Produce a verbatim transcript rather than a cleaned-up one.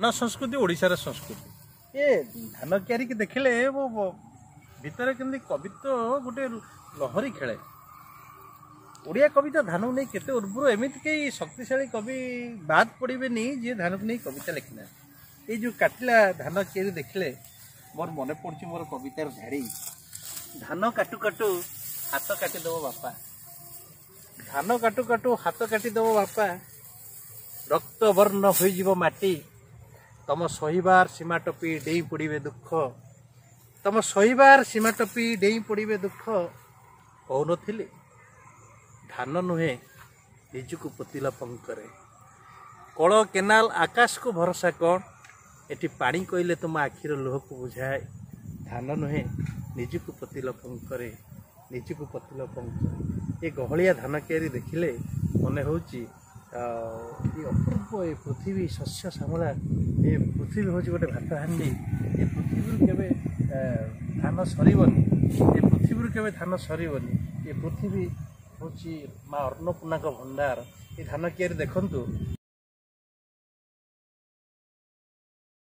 ना संस्कृति ओडिशार संस्कृति ये धान क्यारी की देखिले वो भितर केमती कवित्व गोटे लहरी खेले ओडिया कविता धान को नहीं केते उर्वर एमती कई शक्तिशाली कवि बाद पड़े जी धान को नहीं कविता लिखना ये जो काटिला धान क्यारी देखिले मोर मन पड़ी मोर कवितार झाड़ी धान काटू काटू हाथ काटिदेव बापा धान काटू काटू हाथ काटिदेव बापा रक्त वर्ण हो माटी तम सहीबार सीमा टपी डेई पड़े दुख तम सहीबार सीमा टपी डेई पड़े दुख कौन थिले धान नुहे निजुक पोतिल पंकरे कल केनाल आकाश को भरोसा कौन एटी पानी कहले तुम आखिर लुह को बुझाए धान नुहे निजुक पोतिल पंकरे निजुक पोतिल पंकरे ये गहलिया धान क्यारी देखिले मन हो अपूर्व ये पृथ्वी शस्य श्यामला ये पृथ्वी हूँ गोटे भात हांडी ये पृथ्वी केवे धान सरबनी ये पृथ्वी केवे धान सरबनी ये पृथ्वी हूँ माँ अन्नपूर्णा भंडार ये धान क्यारी देखंतु।